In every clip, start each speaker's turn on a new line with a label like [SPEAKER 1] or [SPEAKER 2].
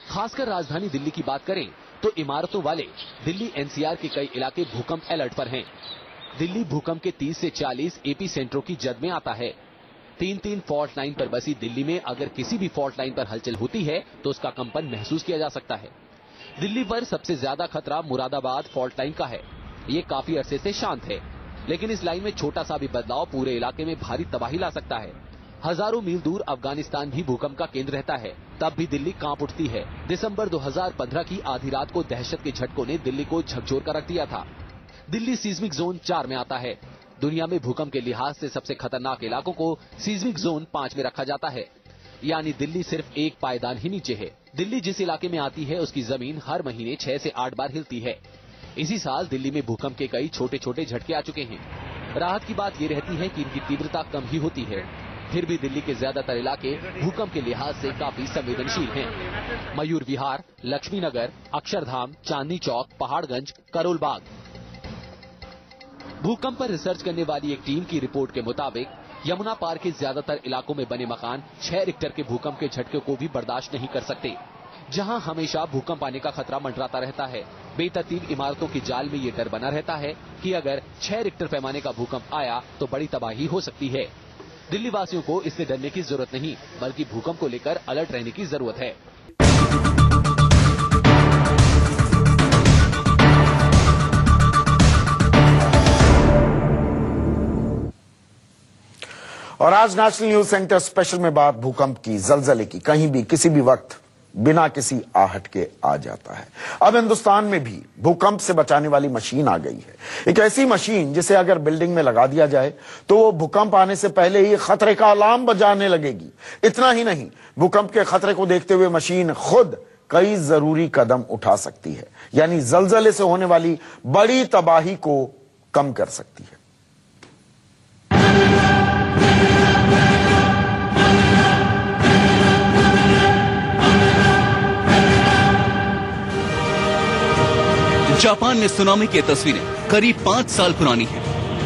[SPEAKER 1] खासकर राजधानी दिल्ली की बात करें तो इमारतों वाले दिल्ली एनसीआर के कई इलाके भूकंप अलर्ट पर हैं। दिल्ली भूकंप के 30 से 40 एपी सेंटरों की जद में आता है। 3-3 फॉल्ट लाइन पर बसी दिल्ली में अगर किसी भी फॉल्ट लाइन पर हलचल होती है तो उसका कंपन महसूस किया जा सकता है। दिल्ली पर सबसे ज्यादा खतरा मुरादाबाद फॉल्ट लाइन का है। ये काफी अरसे से शांत है, लेकिन इस लाइन में छोटा सा भी बदलाव पूरे इलाके में भारी तबाही ला सकता है। हजारों मील दूर अफगानिस्तान भी भूकंप का केंद्र रहता है, तब भी दिल्ली कांप उठती है। दिसंबर 2015 की आधी रात को दहशत के झटकों ने दिल्ली को झकझोर कर रख दिया था। दिल्ली सीस्मिक जोन 4 में आता है। दुनिया में भूकंप के लिहाज से सबसे खतरनाक इलाकों को सीस्मिक जोन 5 में रखा जाता है, यानी दिल्ली सिर्फ एक पायदान ही नीचे है। दिल्ली जिस इलाके में आती है उसकी जमीन हर महीने 6 से 8 बार हिलती है। इसी साल दिल्ली में भूकंप के कई छोटे छोटे झटके आ चुके हैं। राहत की बात ये रहती है कि इनकी तीव्रता कम ही होती है। फिर भी दिल्ली के ज्यादातर इलाके भूकंप के लिहाज से काफी संवेदनशील हैं। मयूर विहार, लक्ष्मी नगर, अक्षरधाम, चांदनी चौक, पहाड़गंज, करोल बाग। भूकंप पर रिसर्च करने वाली एक टीम की रिपोर्ट के मुताबिक यमुना पार के ज्यादातर इलाकों में बने मकान 6 रिक्टर के भूकंप के झटके को भी बर्दाश्त नहीं कर सकते। जहां हमेशा भूकंप आने का खतरा मंडराता रहता है, बेतरतीब इमारतों के जाल में ये डर बना रहता है कि अगर 6 रिक्टर पैमाने का भूकंप आया तो बड़ी तबाही हो सकती है। दिल्ली वासियों को इससे डरने की जरूरत नहीं, बल्कि भूकंप को लेकर अलर्ट रहने की जरूरत है।
[SPEAKER 2] और आज नेशनल न्यूज सेंटर स्पेशल में बात भूकंप की, जलजले की। कहीं भी किसी भी वक्त बिना किसी आहट के आ जाता है। अब हिंदुस्तान में भी भूकंप से बचाने वाली मशीन आ गई है। एक ऐसी मशीन जिसे अगर बिल्डिंग में लगा दिया जाए तो वो भूकंप आने से पहले ही खतरे का अलार्म बजाने लगेगी। इतना ही नहीं, भूकंप के खतरे को देखते हुए मशीन खुद कई जरूरी कदम उठा सकती है, यानी जलजले से होने वाली बड़ी तबाही को कम कर सकती है।
[SPEAKER 3] जापान में सुनामी की तस्वीरें करीब 5 साल पुरानी हैं।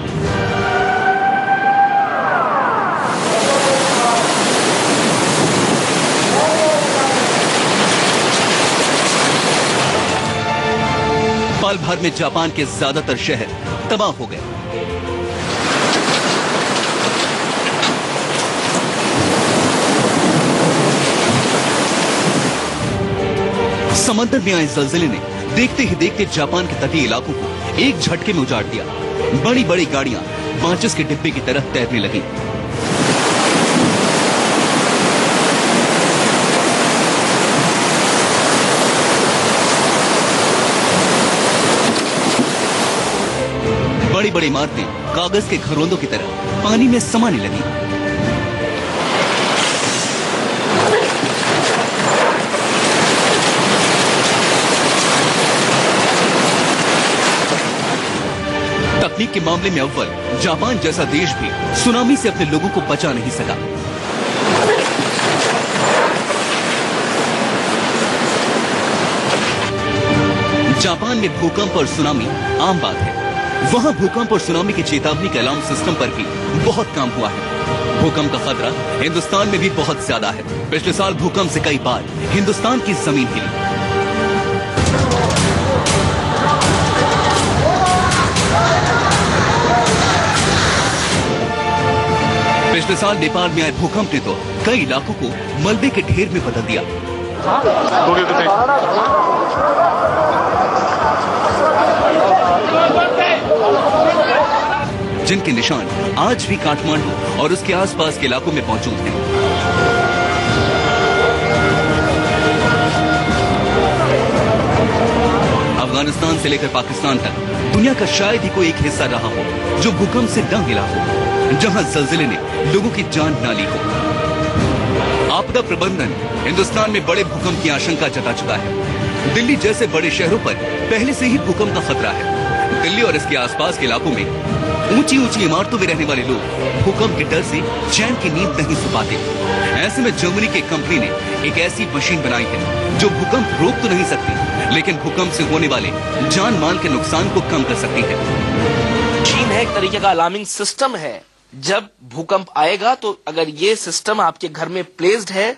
[SPEAKER 3] पल भर में जापान के ज्यादातर शहर तबाह हो गए। समंदर में आए जलजले ने देखते ही देखते जापान के तटीय इलाकों को एक झटके में उजाड़ दिया। बड़ी बड़ी गाड़ियां माचिस के डिब्बे की तरह तैरने लगी। बड़ी बड़ी इमारतें कागज के घरोंदों की तरह पानी में समाने लगी। तकनीक के मामले में अव्वल जापान जैसा देश भी सुनामी से अपने लोगों को बचा नहीं सका। जापान में भूकंप और सुनामी आम बात है। वहां भूकंप और सुनामी की चेतावनी के अलार्म सिस्टम पर भी बहुत काम हुआ है। भूकंप का खतरा हिंदुस्तान में भी बहुत ज्यादा है। पिछले साल भूकंप से कई बार हिंदुस्तान की जमीन हिली। पिछले साल नेपाल में आए भूकंप ने तो कई इलाकों को मलबे के ढेर में बदल दिया। जिनके निशान आज भी काठमांडू और उसके आसपास के इलाकों में मौजूद हैं। अफगानिस्तान से लेकर पाकिस्तान तक दुनिया का शायद ही कोई एक हिस्सा रहा हो जो भूकंप से दंग हिला हो, जहां जलजिले ने लोगों की जान ना ली हो। आपदा प्रबंधन हिंदुस्तान में बड़े भूकंप की आशंका जता चुका है। दिल्ली जैसे बड़े शहरों पर पहले से ही भूकंप का खतरा है। दिल्ली और इसके आसपास के इलाकों में ऊंची ऊंची इमारतों में रहने वाले लोग भूकंप के डर से चैन की नींद नहीं सो पाते। ऐसे में जर्मनी की कंपनी ने एक ऐसी मशीन बनाई है जो भूकंप रोक तो नहीं सकती, लेकिन भूकंप से होने वाले जान माल के नुकसान को कम कर सकती है।
[SPEAKER 4] मशीन है, एक तरीके का अलार्मिंग सिस्टम है। जब भूकंप आएगा तो अगर ये सिस्टम आपके घर में प्लेस्ड है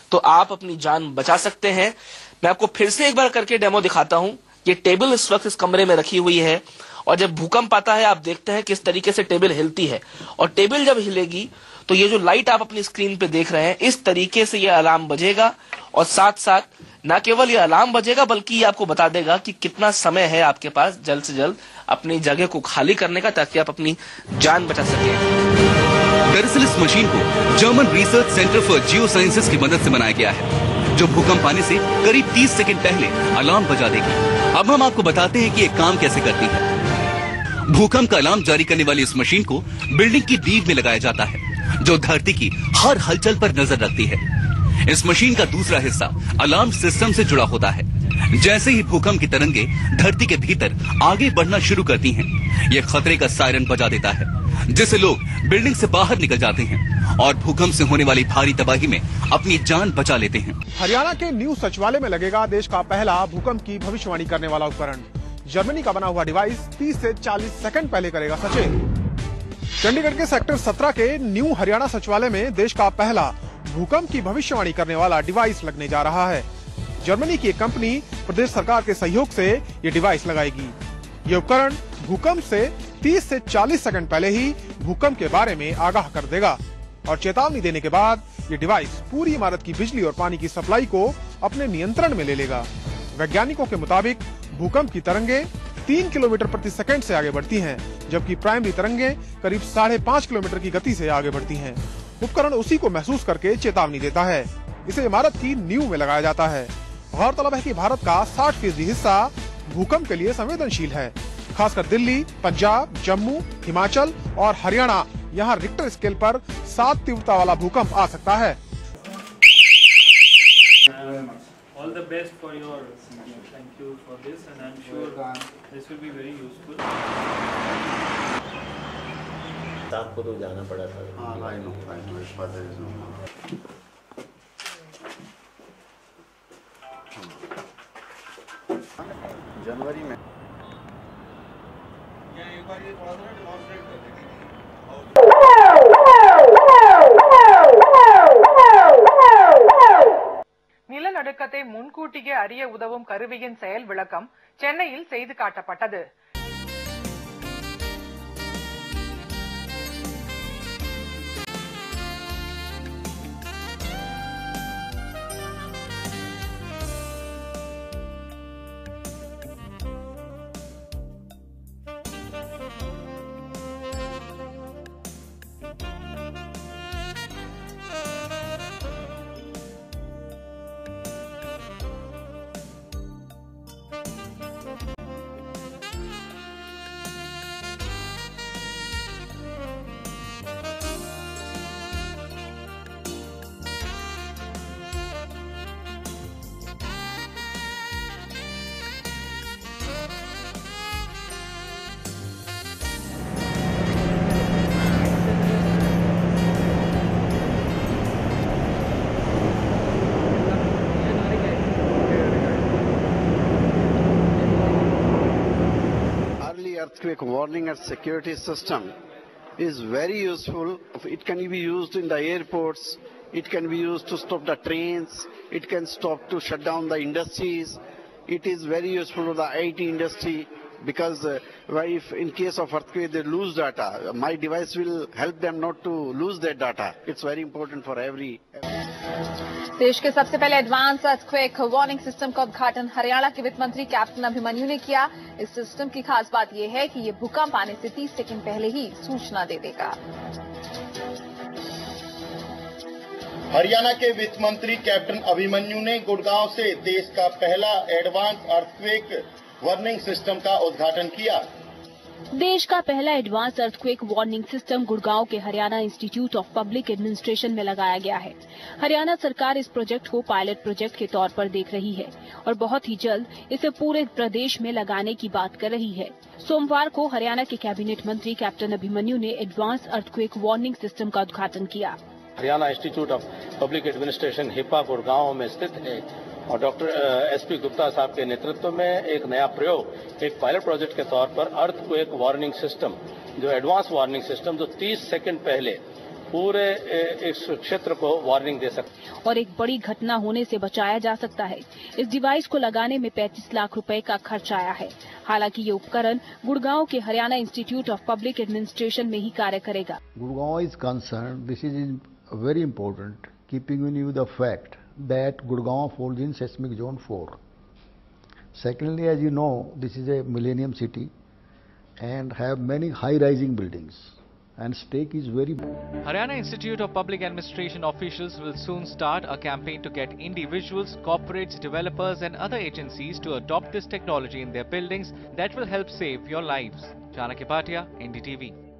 [SPEAKER 4] तो आप अपनी जान बचा सकते हैं। मैं आपको फिर से एक बार करके डेमो दिखाता हूं। ये टेबल इस वक्त इस कमरे में रखी हुई है और जब भूकंप आता है आप देखते हैं किस तरीके से टेबल हिलती है, और टेबल जब हिलेगी तो ये जो लाइट आप अपनी स्क्रीन पे देख रहे हैं इस तरीके से ये अलार्म बजेगा, और साथ साथ न केवल ये अलार्म बजेगा बल्कि ये आपको बता देगा कि कितना समय है आपके पास जल्द से जल्द अपनी जगह को खाली करने का, ताकि आप अपनी जान बचा सकें।
[SPEAKER 3] दरअसल इस मशीन को German research centre for geosciences की मदद से बनाया गया है, जो भूकंप आने से करीब 30 सेकंड पहले अलार्म बजा देगी। अब हम आपको बताते हैं कि ये काम कैसे करती है। भूकंप का अलार्म जारी करने वाली इस मशीन को बिल्डिंग की नींव में लगाया जाता है, जो धरती की हर हलचल पर नजर रखती है। इस मशीन का दूसरा हिस्सा अलार्म सिस्टम से जुड़ा होता है। जैसे ही भूकंप की तरंगे धरती के भीतर आगे बढ़ना शुरू करती हैं, ये खतरे का सायरन बजा देता है, जिससे लोग बिल्डिंग से बाहर निकल जाते हैं और भूकंप से होने वाली भारी तबाही में अपनी जान बचा लेते हैं।
[SPEAKER 5] हरियाणा के न्यू सचिवालय में लगेगा देश का पहला भूकंप की भविष्यवाणी करने वाला उपकरण। जर्मनी का बना हुआ डिवाइस 30 से 40 सेकंड पहले करेगा सचेत। चंडीगढ़ के सेक्टर 17 के न्यू हरियाणा सचिवालय में देश का पहला भूकंप की भविष्यवाणी करने वाला डिवाइस लगने जा रहा है। जर्मनी की एक कंपनी प्रदेश सरकार के सहयोग से ये डिवाइस लगाएगी। ये उपकरण भूकंप से 30 से 40 सेकंड पहले ही भूकंप के बारे में आगाह कर देगा, और चेतावनी देने के बाद ये डिवाइस पूरी इमारत की बिजली और पानी की सप्लाई को अपने नियंत्रण में ले लेगा। वैज्ञानिकों के मुताबिक भूकंप की तरंगे 3 किलोमीटर प्रति सेकंड से आगे बढ़ती हैं, जबकि प्राइमरी तरंगे करीब 5.5 किलोमीटर की गति से आगे बढ़ती हैं। उपकरण उसी को महसूस करके चेतावनी देता है। इसे इमारत की नींव में लगाया जाता है। गौरतलब है कि भारत का 60% हिस्सा भूकंप के लिए संवेदनशील है। खासकर दिल्ली, पंजाब, जम्मू, हिमाचल और हरियाणा, यहाँ रिक्टर स्केल पर 7 तीव्रता वाला भूकंप आ सकता है।
[SPEAKER 6] All the best for your thank you for this, and I'm sure this will be very useful.
[SPEAKER 7] आपको तो जाना पड़ा था।
[SPEAKER 8] हाँ, I know, इस बात है। जनवरी में एक बार ये थोड़ा सा डेमोंस्ट्रेट कर देंगे।
[SPEAKER 9] நிலநடுக்கத்தை முன்கூட்டியே அறிய உதவும் கருவியின் செயல் விளக்கம் சென்னையில் செய்து காட்டப்பட்டது.
[SPEAKER 8] Earthquake warning and security system is very useful. It can be used in the airports. It can be used to stop the trains. It can stop to shut down the industries. It is very useful for the IT industry because if in case of earthquake they lose data, my device will help them not to lose their data. It's very important for every.
[SPEAKER 10] देश के सबसे पहले advance earthquake warning system का उद्घाटन हरियाणा के वित्त मंत्री captain Abhimanyu ने किया। इस सिस्टम की खास बात यह है कि ये भूकंप आने से 30 सेकंड पहले ही सूचना दे देगा।
[SPEAKER 11] हरियाणा के वित्त मंत्री कैप्टन अभिमन्यु ने गुड़गांव से देश का पहला एडवांस अर्थक्वेक वार्निंग सिस्टम का उद्घाटन किया।
[SPEAKER 12] देश का पहला advance earthquake warning system Gurgaon के Haryana institute of public administration में लगाया गया है। हरियाणा सरकार इस प्रोजेक्ट को पायलट प्रोजेक्ट के तौर पर देख रही है और बहुत ही जल्द इसे पूरे प्रदेश में लगाने की बात कर रही है। सोमवार को हरियाणा के कैबिनेट मंत्री कैप्टन अभिमन्यु ने एडवांस अर्थक्वेक वार्निंग सिस्टम का उद्घाटन किया।
[SPEAKER 13] Haryana institute of public administration HIPA Gurgaon में स्थित है और डॉक्टर एसपी गुप्ता साहब के नेतृत्व में एक नया प्रयोग, एक पायलट प्रोजेक्ट के तौर पर अर्थक्वेक वार्निंग सिस्टम, जो एडवांस वार्निंग सिस्टम जो 30 सेकंड पहले पूरे इस क्षेत्र को वार्निंग दे सकते हैं।
[SPEAKER 12] और एक बड़ी घटना होने से बचाया जा सकता है। इस डिवाइस को लगाने में 35 लाख रुपए का खर्च आया है। हालांकि ये उपकरण गुड़गांव के Haryana institute of public administration में ही कार्य करेगा।
[SPEAKER 14] Gurgaon is concerned, this is very important, keeping in view the fact that Gurgaon falls in seismic zone 4. Secondly, as you know, this is a millennium city and have many high-rising buildings, and stake is very.
[SPEAKER 15] Haryana Institute of Public Administration officials will soon start a campaign to get individuals, corporates, developers and other agencies to adopt this technology in their buildings that will help save your lives. Chanakya Bhatia, NDTV.